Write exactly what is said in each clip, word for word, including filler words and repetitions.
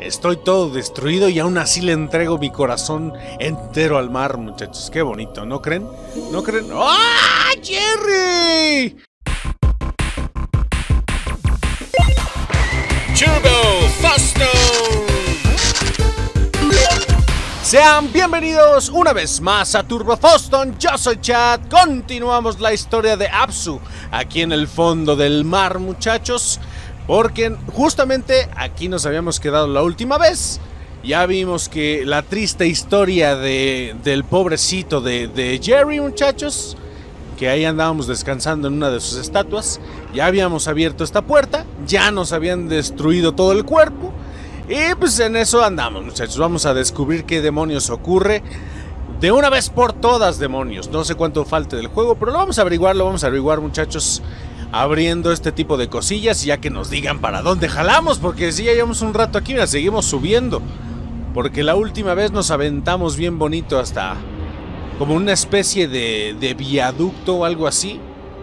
Estoy todo destruido y aún así le entrego mi corazón entero al mar, muchachos. Qué bonito, ¿no creen? ¿No creen? ¡Ah, Jerry! Turbo Foston. Sean bienvenidos una vez más a Turbo Foston. Yo soy Chad. Continuamos la historia de Apsu aquí en el fondo del mar, muchachos. Porque justamente aquí nos habíamos quedado la última vez. Ya vimos que la triste historia de, del pobrecito de, de Jerry, muchachos. Que ahí andábamos descansando en una de sus estatuas. Ya habíamos abierto esta puerta. Ya nos habían destruido todo el cuerpo. Y pues en eso andamos, muchachos. Vamos a descubrir qué demonios ocurre de una vez por todas, demonios. No sé cuánto falte del juego, pero lo vamos a averiguar, lo vamos a averiguar, muchachos, abriendo este tipo de cosillas, ya que nos digan para dónde jalamos. Porque si ya llevamos un rato aquí, mira, seguimos subiendo. Porque la última vez nos aventamos bien bonito hasta como una especie de, de viaducto o algo así.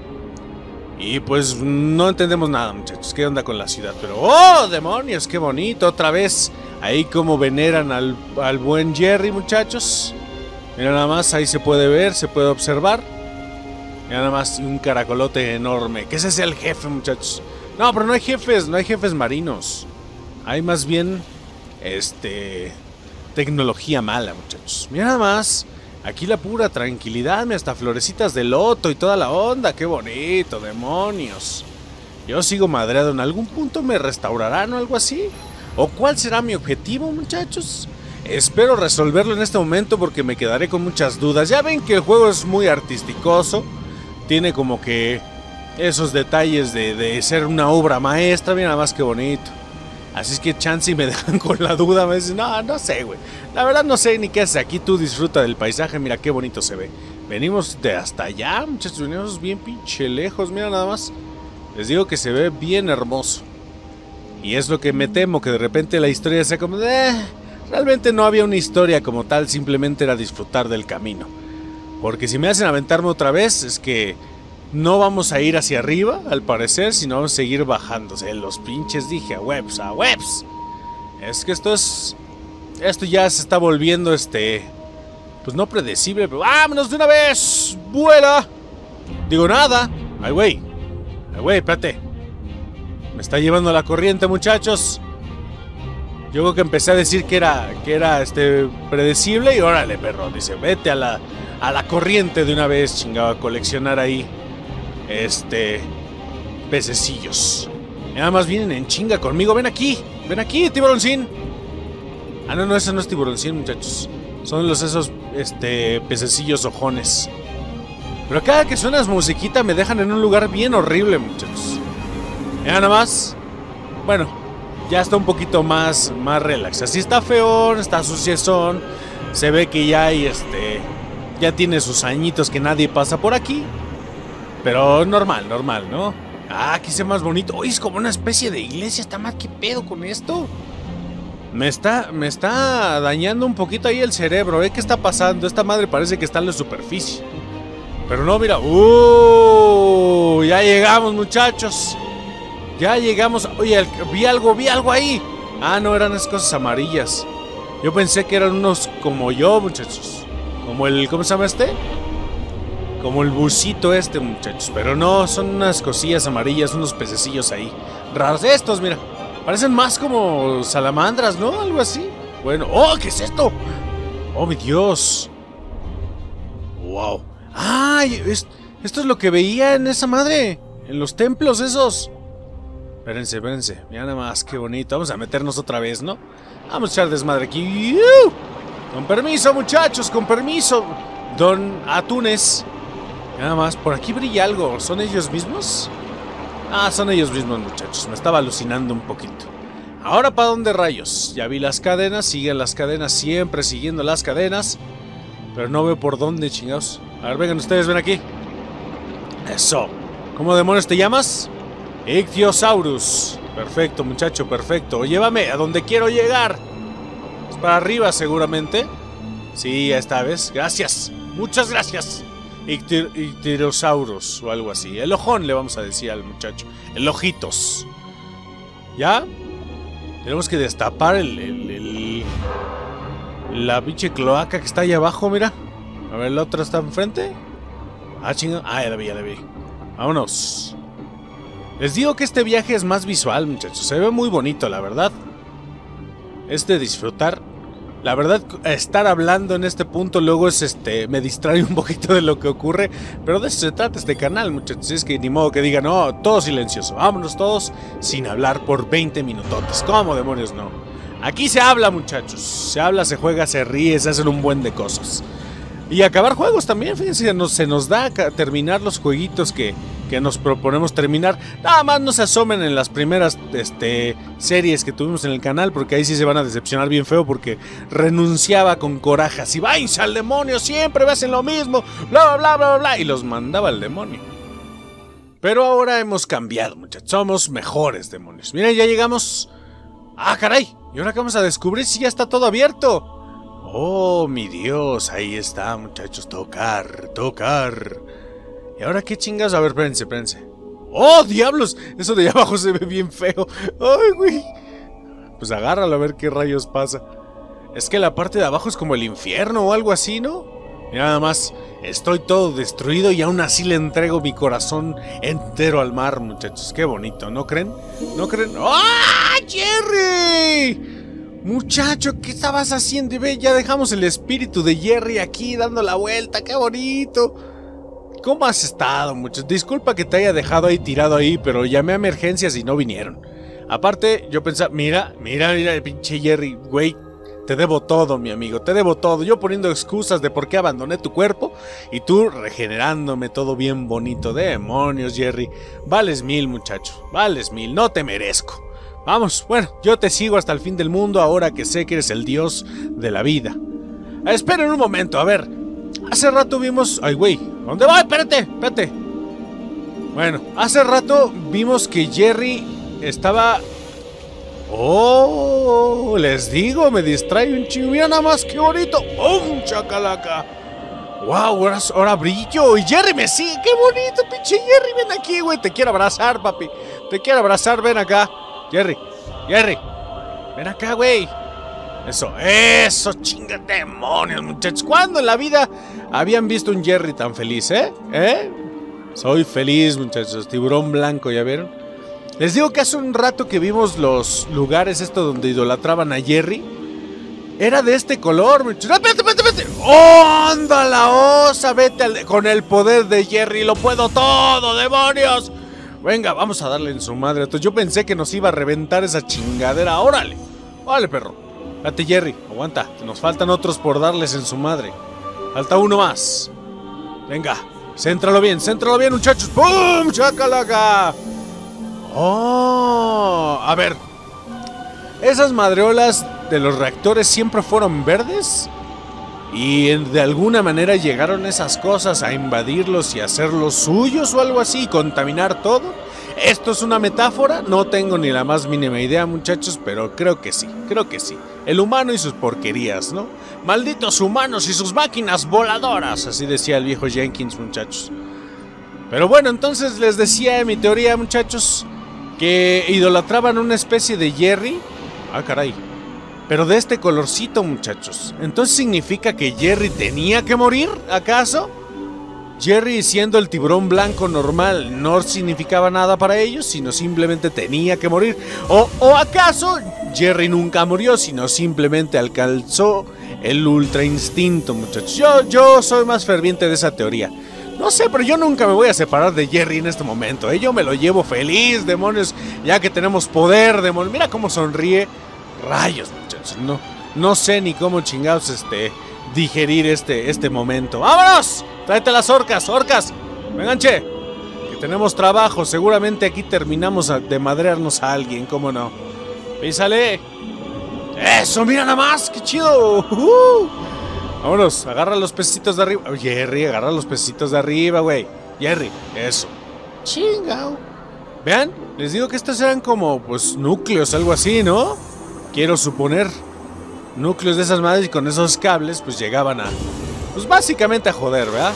Y pues no entendemos nada, muchachos. ¿Qué onda con la ciudad? Pero ¡oh, demonios! ¡Qué bonito! Otra vez ahí como veneran al, al buen Jerry, muchachos. Mira nada más, ahí se puede ver, se puede observar. Mira nada más, un caracolote enorme. Que ese es el jefe, muchachos. No, pero no hay jefes, no hay jefes marinos. Hay más bien, este... tecnología mala, muchachos. Mira nada más. Aquí la pura tranquilidad, hasta florecitas de loto y toda la onda. ¡Qué bonito, demonios! Yo sigo madreado. ¿En algún punto me restaurarán o algo así? ¿O cuál será mi objetivo, muchachos? Espero resolverlo en este momento porque me quedaré con muchas dudas. Ya ven que el juego es muy artisticoso. Tiene como que esos detalles de, de ser una obra maestra. Mira nada más que bonito. Así es que chance y me dejan con la duda. Me dicen, no, no sé, güey. La verdad no sé ni qué haces aquí. Tú disfruta del paisaje. Mira qué bonito se ve. Venimos de hasta allá, muchachos. Venimos bien pinche lejos. Mira nada más. Les digo que se ve bien hermoso. Y es lo que me temo, que de repente la historia sea como de... Eh, realmente no había una historia como tal. Simplemente era disfrutar del camino. Porque si me hacen aventarme otra vez, es que... no vamos a ir hacia arriba, al parecer, sino vamos a seguir bajándose. Los pinches dije, a webs, a webs. Es que esto es... esto ya se está volviendo, este... pues no predecible, pero... ¡vámonos de una vez! ¡Vuela! Digo nada. ¡Ay, güey! ¡Ay, güey, espérate! Me está llevando la corriente, muchachos. Yo creo que empecé a decir que era... que era, este... predecible y órale, perro. Dice, vete a la... a la corriente de una vez, chingado, a coleccionar ahí... este... pececillos. Nada más vienen en chinga conmigo. Ven aquí, ven aquí, tiburoncín. Ah, no, no, ese no es tiburoncín, muchachos. Son los esos, este, pececillos ojones. Pero cada que suena musiquita me dejan en un lugar bien horrible, muchachos. Nada más. Bueno, ya está un poquito más, más relax. Así está feón, está suciezón. Se ve que ya hay, este... ya tiene sus añitos que nadie pasa por aquí. Pero normal, normal, ¿no? Ah, aquí se ve más bonito. Uy, es como una especie de iglesia. Está más, ¿qué pedo con esto? Me está, me está dañando un poquito ahí el cerebro, ¿eh? ¿Qué está pasando? Esta madre parece que está en la superficie. Pero no, mira. ¡Uh! Ya llegamos, muchachos. Ya llegamos. Oye, vi algo, vi algo ahí. Ah, no, eran esas cosas amarillas. Yo pensé que eran unos como yo, muchachos. Como el, ¿cómo se llama este? Como el busito este, muchachos. Pero no, son unas cosillas amarillas, unos pececillos ahí raros. Estos, mira, parecen más como salamandras, ¿no? Algo así. Bueno, ¡oh! ¿Qué es esto? ¡Oh, mi Dios! ¡Wow! ¡Ay! Es, esto es lo que veía en esa madre. En los templos esos. Espérense, espérense. Mira nada más, qué bonito. Vamos a meternos otra vez, ¿no? Vamos a echar desmadre aquí. Con permiso, muchachos, con permiso. Don Atunes. Nada más, por aquí brilla algo. ¿Son ellos mismos? Ah, son ellos mismos, muchachos. Me estaba alucinando un poquito. Ahora, ¿para dónde rayos? Ya vi las cadenas, siguen las cadenas, siempre siguiendo las cadenas. Pero no veo por dónde, chingados. A ver, vengan ustedes, ven aquí. Eso. ¿Cómo demonios te llamas? Ichthyosaurus. Perfecto, muchacho, perfecto. Llévame a donde quiero llegar. Es para arriba, seguramente. Sí, esta vez. Gracias. Muchas gracias. Ichthyosaurus o algo así. El ojón le vamos a decir al muchacho. El ojitos. ¿Ya? Tenemos que destapar el... el, el la pinche cloaca que está ahí abajo, mira. A ver, la otra está enfrente. Ah, chinga. Ah, ya la vi, ya la vi. Vámonos. Les digo que este viaje es más visual, muchachos. Se ve muy bonito, la verdad. Es de disfrutar. La verdad, estar hablando en este punto luego es este... me distrae un poquito de lo que ocurre. Pero de eso se trata este canal, muchachos. Es que ni modo que digan, no, todo silencioso. Vámonos todos sin hablar por veinte minutotes. ¿Cómo demonios no? Aquí se habla, muchachos. Se habla, se juega, se ríe, se hacen un buen de cosas. Y acabar juegos también, fíjense, nos, se nos da terminar los jueguitos que, que nos proponemos terminar. Nada más no se asomen en las primeras este, series que tuvimos en el canal, porque ahí sí se van a decepcionar bien feo, porque renunciaba con coraje. Así, váyanse al demonio, siempre hacen lo mismo, bla, bla, bla, bla, bla, y los mandaba al demonio. Pero ahora hemos cambiado, muchachos, somos mejores demonios. Miren, ya llegamos... ¡Ah, caray! ¿Y ahora qué vamos a descubrir si ya está todo abierto? Oh, mi Dios, ahí está, muchachos, tocar, tocar. ¿Y ahora qué chingas? A ver, espérense, espérense. ¡Oh, diablos! Eso de allá abajo se ve bien feo. ¡Ay, güey! Pues agárralo a ver qué rayos pasa. Es que la parte de abajo es como el infierno o algo así, ¿no? Mira nada más, estoy todo destruido y aún así le entrego mi corazón entero al mar, muchachos. Qué bonito, ¿no creen? ¿No creen? ¡Ah, Jerry! Muchacho, ¿qué estabas haciendo? Y ve, ya dejamos el espíritu de Jerry aquí dando la vuelta. ¡Qué bonito! ¿Cómo has estado, muchachos? Disculpa que te haya dejado ahí tirado ahí, pero llamé a emergencias y no vinieron. Aparte, yo pensaba, mira, mira, mira el pinche Jerry, güey. Te debo todo, mi amigo, te debo todo. Yo poniendo excusas de por qué abandoné tu cuerpo y tú regenerándome todo bien bonito. Demonios, Jerry. Vales mil, muchacho. Vales mil. No te merezco. Vamos, bueno, yo te sigo hasta el fin del mundo ahora que sé que eres el dios de la vida. Esperen un momento, a ver. Hace rato vimos... Ay, güey. ¿Dónde va? Espérate, espérate. Bueno, hace rato vimos que Jerry estaba... Oh, les digo, me distrae un chingo. Mira nada más, qué bonito. ¡Bum, chacalaca! ¡Wow! Ahora, ahora brillo. Y Jerry me sigue. ¡Qué bonito, pinche Jerry! Ven aquí, güey. Te quiero abrazar, papi. Te quiero abrazar. Ven acá. Jerry. Jerry. Ven acá, güey. Eso, eso, chinga demonios, muchachos. ¿Cuándo en la vida habían visto un Jerry tan feliz, eh? ¿Eh? Soy feliz, muchachos. Tiburón blanco, ¿ya vieron? Les digo que hace un rato que vimos los lugares estos donde idolatraban a Jerry. Era de este color, muchachos. ¡Espérate, espérate, espérate! ¡Oh, anda la osa! Vete al... con el poder de Jerry. ¡Lo puedo todo, demonios! Venga, vamos a darle en su madre. Entonces yo pensé que nos iba a reventar esa chingadera. ¡Órale! ¡Órale, perro! Date, Jerry, aguanta. Nos faltan otros por darles en su madre. Falta uno más. Venga, céntralo bien, céntralo bien, muchachos. ¡Pum! ¡Chacalaca! ¡Oh! A ver. Esas madreolas de los reactores siempre fueron verdes. Y de alguna manera llegaron esas cosas a invadirlos y hacerlos suyos o algo así, y contaminar todo. ¿Esto es una metáfora? No tengo ni la más mínima idea, muchachos, pero creo que sí, creo que sí. El humano y sus porquerías, ¿no? Malditos humanos y sus máquinas voladoras, así decía el viejo Jenkins, muchachos. Pero bueno, entonces les decía mi teoría, muchachos, que idolatraban una especie de Jerry. Ah, caray. Pero de este colorcito, muchachos. ¿Entonces significa que Jerry tenía que morir, acaso? Jerry, siendo el tiburón blanco normal, no significaba nada para ellos, sino simplemente tenía que morir. ¿O, o acaso Jerry nunca murió, sino simplemente alcanzó el ultra instinto, muchachos? Yo, yo soy más ferviente de esa teoría. No sé, pero yo nunca me voy a separar de Jerry en este momento, ¿eh? Yo me lo llevo feliz, demonios, ya que tenemos poder, demonios. Mira cómo sonríe. Rayos, muchachos, no, no sé ni cómo chingados este, digerir este, este momento. ¡Vámonos! Tráete las orcas, orcas. Vengan, che, que tenemos trabajo. Seguramente aquí terminamos de madrearnos a alguien, ¿cómo no? Písale. Eso, mira nada más, qué chido. Uh-huh. Vámonos, agarra los pececitos de arriba. Oh, Jerry, agarra los pececitos de arriba, güey. Jerry, eso. Chingao. Vean, les digo que estos eran como, pues, núcleos, algo así, ¿no? Quiero suponer. Núcleos de esas madres y con esos cables, pues llegaban a... Pues básicamente a joder, ¿verdad?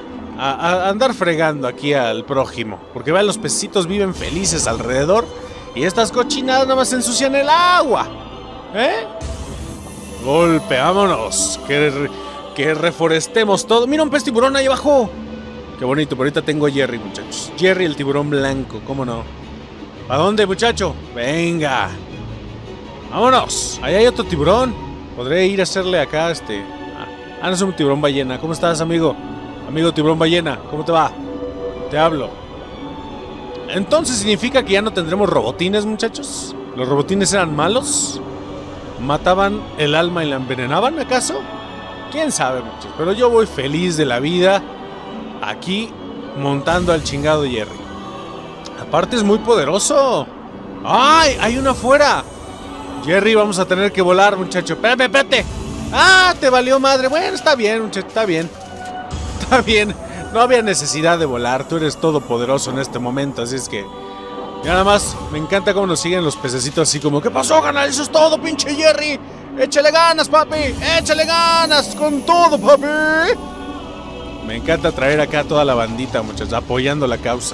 A, a andar fregando aquí al prójimo. Porque vean, los pececitos viven felices alrededor. Y estas cochinadas nada más ensucian el agua. ¿Eh? Golpe, vámonos. Que, que reforestemos todo. Mira un pez tiburón ahí abajo. Qué bonito, pero ahorita tengo a Jerry, muchachos. Jerry el tiburón blanco, ¿cómo no? ¿A dónde, muchacho? Venga. Vámonos. Ahí hay otro tiburón. Podré ir a hacerle acá este... Ah, no es un tiburón ballena. ¿Cómo estás, amigo? Amigo tiburón ballena, ¿cómo te va? Te hablo. Entonces significa que ya no tendremos robotines, muchachos. ¿Los robotines eran malos? ¿Mataban el alma y la envenenaban, acaso? ¿Quién sabe, muchachos? Pero yo voy feliz de la vida aquí montando al chingado Jerry. Aparte es muy poderoso. ¡Ay! Hay uno afuera. Jerry, vamos a tener que volar, muchacho. Espérate, espérate. ¡Ah! Te valió madre. Bueno, está bien, muchacho, está bien. Está bien. No había necesidad de volar. Tú eres todopoderoso en este momento, así es que... Y nada más, me encanta cómo nos siguen los pececitos así como... ¿Qué pasó, canal? Eso es todo, pinche Jerry. Échale ganas, papi. Échale ganas con todo, papi. Me encanta traer acá a toda la bandita, muchachos, apoyando la causa.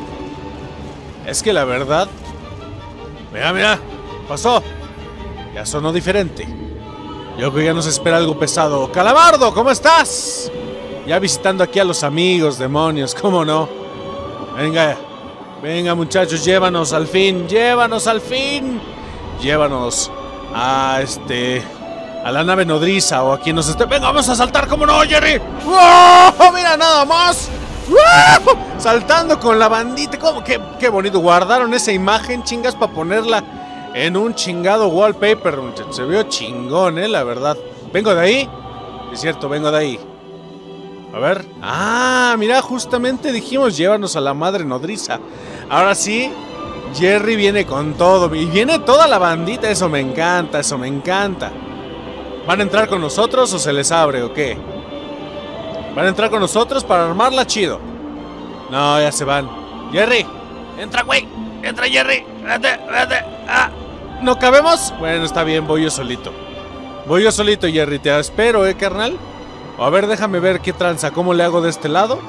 Es que la verdad... Mira, mira. Pasó. Ya sonó diferente. Yo creo que ya nos espera algo pesado. Calamardo, ¿cómo estás? Ya visitando aquí a los amigos, demonios, ¿cómo no? Venga, venga muchachos, llévanos al fin, llévanos al fin. Llévanos a este... a la nave nodriza o a quien nos esté... Venga, vamos a saltar, ¿cómo no, Jerry? ¡Wow! Mira nada más. ¡Wow! Saltando con la bandita, ¿cómo? Qué, qué bonito. Guardaron esa imagen, chingas, para ponerla en un chingado wallpaper, muchachos. Se vio chingón, eh, la verdad. ¿Vengo de ahí? Es cierto, vengo de ahí. A ver. Ah, mira, justamente dijimos llévanos a la madre nodriza. Ahora sí, Jerry viene con todo. Y viene toda la bandita. Eso me encanta, eso me encanta. ¿Van a entrar con nosotros o se les abre o qué? ¿Van a entrar con nosotros para armarla chido? No, ya se van. Jerry, entra, güey. Entra, Jerry. Vete, vete. Ah, ¿no cabemos? Bueno, está bien, voy yo solito. Voy yo solito, Jerry. Te espero, eh, carnal. A ver, déjame ver qué tranza. ¿Cómo le hago de este lado?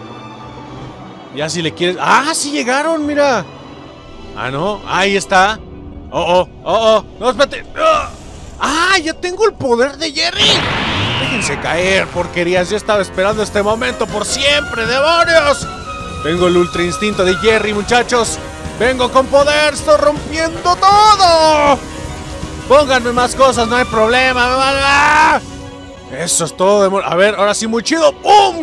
Ya si le quieres... ¡Ah, sí llegaron! Mira. Ah, no. Ahí está. Oh, oh, oh, oh. No, espérate. ¡Ah! Ya tengo el poder de Jerry. Déjense caer, porquerías. Yo estaba esperando este momento por siempre, demonios. Tengo el ultra instinto de Jerry, muchachos. Vengo con poder. Estoy rompiendo todo. Pónganme más cosas, no hay problema. Me van a... Eso es todo. A ver, ahora sí, muy chido. ¡Pum!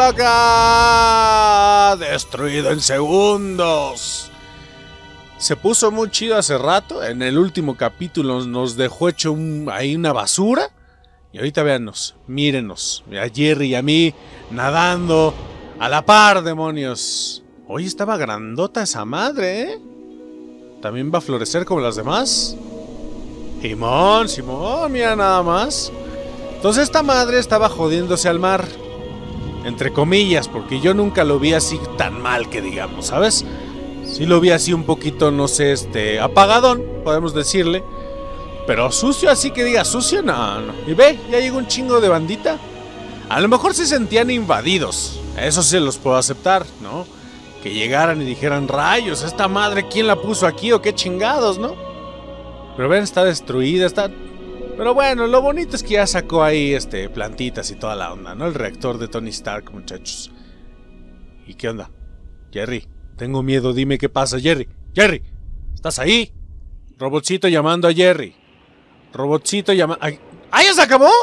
¡Shakalaka! Destruido en segundos. Se puso muy chido hace rato. En el último capítulo nos dejó hecho un, ahí una basura. Y ahorita véannos, mírenos. A Jerry y a mí nadando a la par, demonios. Hoy estaba grandota esa madre, ¿eh? ¿También va a florecer como las demás? Simón, Simón, mira nada más. Entonces esta madre estaba jodiéndose al mar. Entre comillas, porque yo nunca lo vi así tan mal que digamos, ¿sabes? Sí lo vi así un poquito, no sé, este... apagadón, podemos decirle. Pero sucio, así que diga sucio, no, no. Y ve, ya llegó un chingo de bandita. A lo mejor se sentían invadidos. Eso sí los puedo aceptar, ¿no? Que llegaran y dijeran, rayos, esta madre, ¿quién la puso aquí o qué chingados, no? Pero ven, está destruida, está... Pero bueno, lo bonito es que ya sacó ahí este plantitas y toda la onda, ¿no? El reactor de Tony Stark, muchachos. ¿Y qué onda? Jerry, tengo miedo, dime qué pasa, Jerry. Jerry, ¿estás ahí? Robotcito llamando a Jerry. Robotcito llamando... ¡Ah, ya se acabó!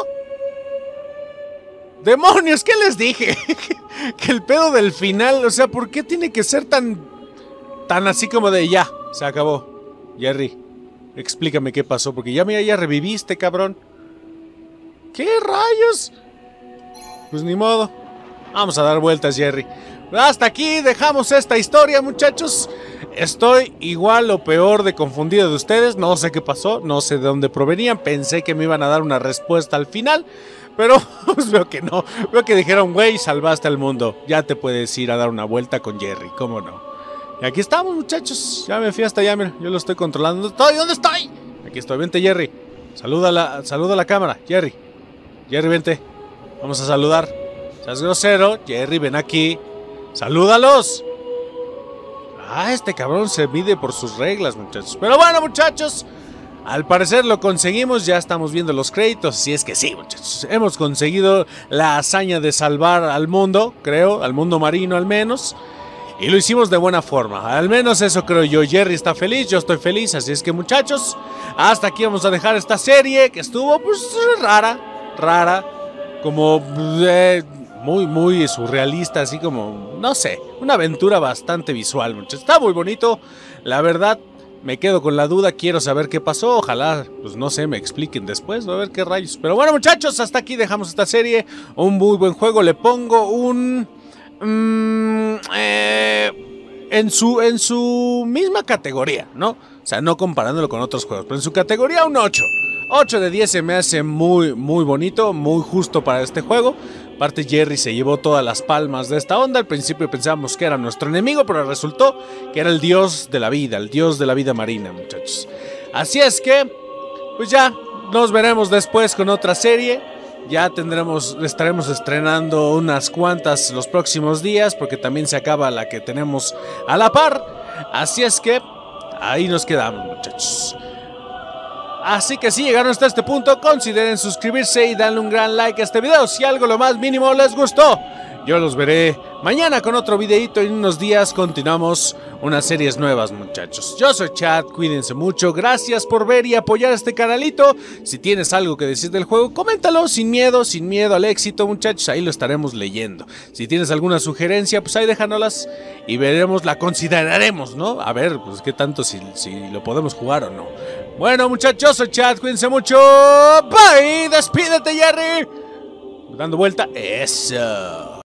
¡Demonios! ¿Qué les dije? Que el pedo del final, o sea, ¿por qué tiene que ser tan... tan así como de ya, se acabó? Jerry, explícame qué pasó, porque ya mira, ya reviviste, cabrón. ¿Qué rayos? Pues ni modo. Vamos a dar vueltas, Jerry. Hasta aquí dejamos esta historia, muchachos. Estoy igual o peor de confundido de ustedes. No sé qué pasó, no sé de dónde provenían. Pensé que me iban a dar una respuesta al final, pero pues veo que no. Veo que dijeron, güey, salvaste al mundo. Ya te puedes ir a dar una vuelta con Jerry, ¿cómo no? Y aquí estamos, muchachos. Ya me fui hasta allá, mira. Yo lo estoy controlando. ¿Dónde estoy? ¿Dónde estoy? Aquí estoy. Vente, Jerry. Saluda a la, saluda a la cámara, Jerry. Jerry, vente. Vamos a saludar. Seas grosero. Jerry, ven aquí. ¡Salúdalos! Ah, este cabrón se mide por sus reglas, muchachos. Pero bueno, muchachos, al parecer lo conseguimos. Ya estamos viendo los créditos. Si es que sí, muchachos, hemos conseguido la hazaña de salvar al mundo, creo, al mundo marino al menos. Y lo hicimos de buena forma, al menos eso creo yo. Jerry está feliz, yo estoy feliz. Así es que, muchachos, hasta aquí vamos a dejar esta serie que estuvo pues rara, rara, como eh, muy, muy surrealista, así como, no sé, una aventura bastante visual, muchachos. Está muy bonito, la verdad. Me quedo con la duda, quiero saber qué pasó. Ojalá, pues no sé, me expliquen después, a ver qué rayos. Pero bueno, muchachos, hasta aquí dejamos esta serie. Un muy buen juego, le pongo un... Mmm, eh, en, su, en su misma categoría, ¿no? O sea, no comparándolo con otros juegos, pero en su categoría un ocho. ocho de diez se me hace muy, muy bonito, muy justo para este juego. Aparte, Jerry se llevó todas las palmas de esta onda. Al principio pensábamos que era nuestro enemigo, pero resultó que era el dios de la vida, el dios de la vida marina, muchachos. Así es que, pues ya, nos veremos después con otra serie. Ya tendremos, estaremos estrenando unas cuantas los próximos días, porque también se acaba la que tenemos a la par. Así es que, ahí nos quedamos, muchachos. Así que si llegaron hasta este punto, consideren suscribirse y darle un gran like a este video si algo lo más mínimo les gustó. Yo los veré mañana con otro videito y en unos días continuamos unas series nuevas, muchachos. Yo soy Chad, cuídense mucho, gracias por ver y apoyar este canalito. Si tienes algo que decir del juego, coméntalo sin miedo, sin miedo al éxito, muchachos, ahí lo estaremos leyendo. Si tienes alguna sugerencia, pues ahí déjanoslas y veremos, la consideraremos, ¿no? A ver, pues qué tanto, si, si lo podemos jugar o no. Bueno, muchachos, soy Chad, cuídense mucho, bye, despídete, Jerry. Dando vuelta, eso.